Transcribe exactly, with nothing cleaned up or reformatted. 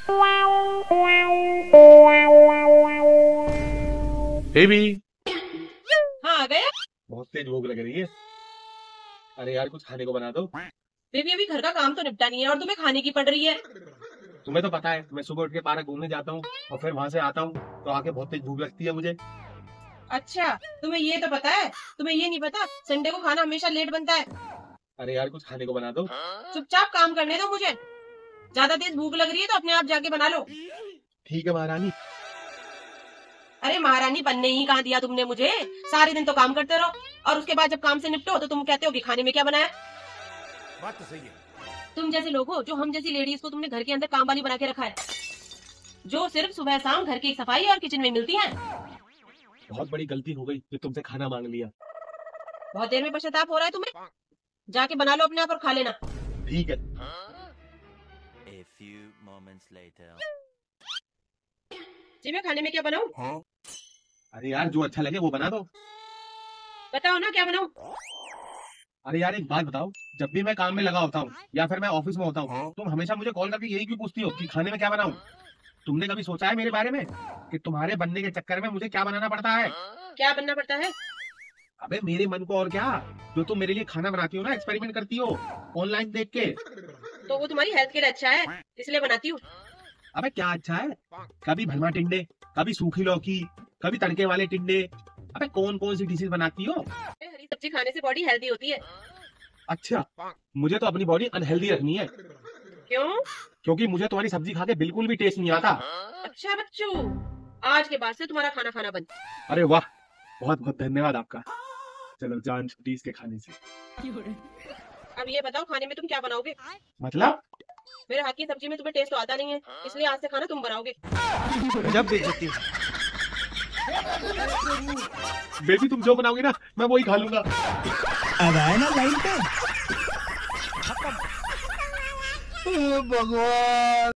Baby. हाँ आ गया। बहुत तेज भूख लग रही है। अरे यार कुछ खाने को बना दो। बेबी अभी घर का काम तो निपटा नहीं है और तुम्हें खाने की पड़ रही है। तुम्हें तो पता है मैं सुबह उठ के पार्क घूमने जाता हूँ और फिर वहां से आता हूँ तो आके बहुत तेज भूख लगती है मुझे। अच्छा तुम्हें ये तो पता है, तुम्हें ये नहीं पता संडे को खाना हमेशा लेट बनता है। अरे यार कुछ खाने को बना दो। चुपचाप काम करने दो मुझे। ज्यादा तेज भूख लग रही है तो अपने आप जाके बना लो। ठीक है महारानी। अरे महारानी बनने ही कहाँ दिया तुमने मुझे। सारे दिन तो काम करते रहो और उसके बाद जब काम से निपटो तो तुम कहते हो कि खाने में क्या बनाया। बात तो सही है। तुम जैसे लोग हो जो हम जैसी लेडीज को तुमने घर के अंदर काम वाली बना के रखा है, जो सिर्फ सुबह शाम घर की सफाई और किचन में मिलती है। बहुत बड़ी गलती हो गई जो तुमसे खाना मांग लिया। बहुत देर में पश्चाताप हो रहा है तुम्हें। जाके बना लो अपने आप और खा लेना। ठीक है। A few moments later. जी मैं खाने में क्या बनाऊं? अरे यार जो अच्छा लगे वो बना दो। बताओ ना क्या बनाऊं? अरे यार एक बात बताओ, जब भी मैं काम में लगा होता हूँ या फिर मैं ऑफिस में होता हूँ तुम हमेशा मुझे कॉल करके यही क्यों पूछती हो कि खाने में क्या बनाऊं? तुमने कभी सोचा है मेरे बारे में कि तुम्हारे बनने के चक्कर में मुझे क्या बनाना पड़ता है? क्या बनना पड़ता है? अबे मेरे मन को और क्या, जो तुम मेरे लिए खाना बनाती हो ना, एक्सपेरिमेंट करती हो ऑनलाइन देख के। तो वो तुम्हारी हेल्थ के लिए अच्छा है इसलिए बनाती हूँ। अबे क्या अच्छा है, कभी भरमा टिंडे, कभी सूखी लौकी, कभी तड़के वाले टिंडे। अबे कौन कौन सी डिशेज बनाती हो? हरी सब्जी खाने से बॉडी हेल्दी होती है। अच्छा, मुझे तो अपनी बॉडी अनहेल्दी रखनी है। क्यों? क्योंकि मुझे तुम्हारी सब्जी खा के बिल्कुल भी टेस्ट नहीं आता। अच्छा बच्चू, आज के बाद से तुम्हारा खाना खाना बंद। अरे वाह, बहुत बहुत धन्यवाद आपका। चलो जान छुट्टी इसके खाने से। अब ये बताओ खाने में तुम क्या बनाओगे? मतलब? मेरे हाथ की सब्जी में तुम्हें टेस्ट तो आता नहीं है, इसलिए आज से खाना तुम बनाओगे। गजब बेइज्जती है। बेबी तुम जो बनाओगी ना मैं वही खा लूंगा। अब आए ना लाइन पे। भगवान।